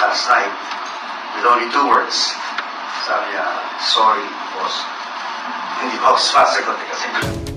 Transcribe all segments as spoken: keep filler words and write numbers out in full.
last night with only two words. Sabi niya, sorry, boss. Hindi pa ako sumasagot eh, kasi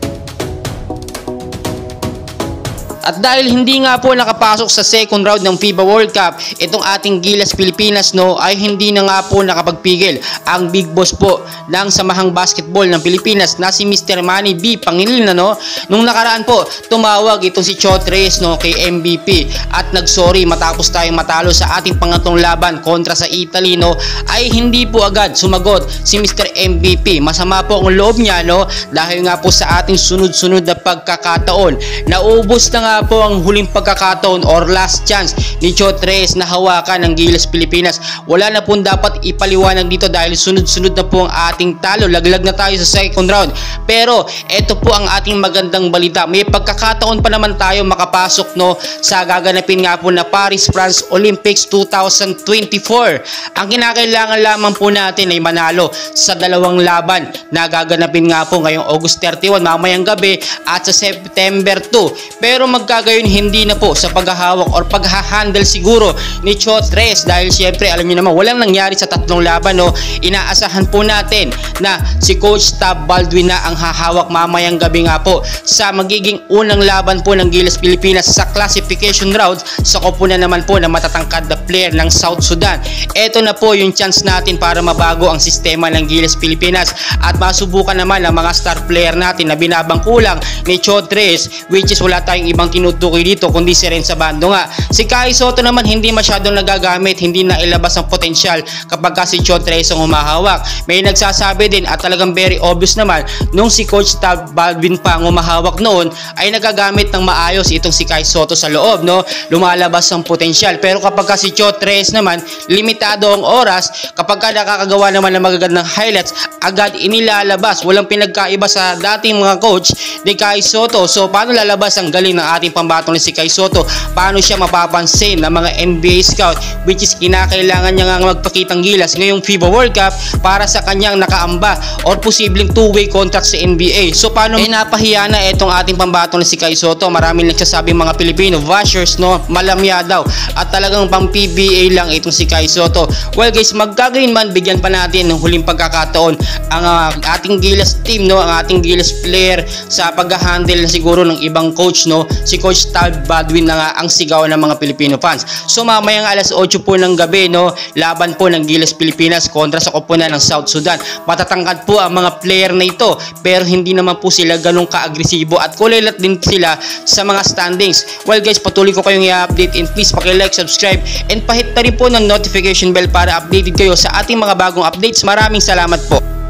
At dahil hindi nga po nakapasok sa second round ng FIBA World Cup, itong ating Gilas Pilipinas no ay hindi na nga po nakapagpigil ang big boss po ng Samahang Basketball ng Pilipinas na si Mister Manny B. Pangilinan no. Nung nakaraan po, tumawag itong si Chot Reyes no kay M V P at nagsorry matapos tayong matalo sa ating pangatlong laban kontra sa Italy no, ay hindi po agad sumagot si Mister M V P. Masama po ang loob niya no dahil nga po sa ating sunod-sunod na pagkakataon. Naubos na nga po ang huling pagkakataon or last chance ni Chot Reyes na hawakan ng Gilas Pilipinas. Wala na po dapat ipaliwanag dito dahil sunod-sunod na po ang ating talo. Laglag na tayo sa second round. Pero ito po ang ating magandang balita. May pagkakataon pa naman tayo makapasok no sa gaganapin nga po na Paris, France Olympics two thousand twenty-four. Ang kinakailangan lamang po natin ay manalo sa dalawang laban na gaganapin nga po ngayong August thirty-one mamayang gabi at sa September two. Pero magkagayon hindi na po sa paghahawak or paghahandle siguro ni Chot Reyes dahil syempre alam niyo naman walang nangyari sa tatlong laban no. Inaasahan po natin na si Coach Tab Baldwin na ang hahawak mamayang gabi nga po sa magiging unang laban po ng Gilas Pilipinas sa classification round sa koponan naman po na matatangkad na player ng South Sudan. Ito na po yung chance natin para mabago ang sistema ng Gilas Pilipinas at masubukan naman ang mga star player natin na binabangkulang ni Chot Reyes, which is wala tayong ibang tinutukoy dito kundi si Renza Bando nga. Si Kai Sotto naman hindi masyadong nagagamit, hindi na ilabas ang potensyal kapag kasi Chot Reyes ang humahawak. May nagsasabi din at talagang very obvious naman nung si Coach Tab Baldwin pa ang humahawak noon ay nagagamit ng maayos itong si Kai Sotto sa loob no. Lumalabas ang potensyal. Pero kapag kasi Chot Reyes naman limitado ang oras, kapag ka nakakagawa naman ng magagandang highlights agad inilalabas. Walang pinagkaiba sa dating mga coach ni Kai Sotto. So paano lalabas ang galing ng ating pambatong ni si Kai Sotto? Paano siya mapapansin ng mga N B A scout, which is kinakailangan niya nga magpakitang gilas ngayong FIBA World Cup para sa kanyang nakaamba or posibleng two-way contract sa N B A. So paano eh napahiya na itong ating pambatong ni si Kai Sotto? Maraming nagsasabing mga Pilipino bashers no, malamya daw at talagang pang P B A lang itong si Kai Sotto. Well guys, magkagayon man bigyan pa natin ng huling pagkakataon ang uh, ating Gilas team no, ang ating Gilas player sa pag-handle na siguro ng ibang coach no. Si Coach Tab Baldwin na nga ang sigaw ng mga Filipino fans. So mamayang alas otso po ng gabi no, laban po ng Gilas Pilipinas kontra sa koponan ng South Sudan. Matatangkad po ang mga player na ito pero hindi naman po sila ganun ka-agresibo at kulilat din sila sa mga standings. Well guys, patuloy ko kayong i-update and please paki-like, subscribe and pahit na rin po ng notification bell para updated kayo sa ating mga bagong updates. Maraming salamat po.